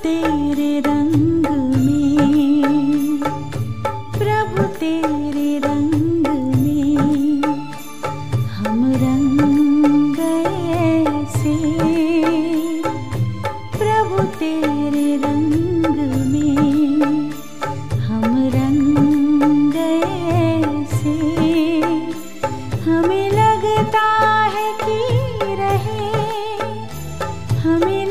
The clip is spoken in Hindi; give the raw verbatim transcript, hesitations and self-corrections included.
तेरे रंग में, प्रभु तेरे रंग में हम रंग गए ऐसे। प्रभु तेरे रंग में हम रंग गए ऐसे। हमें लगता है कि रहे, हमें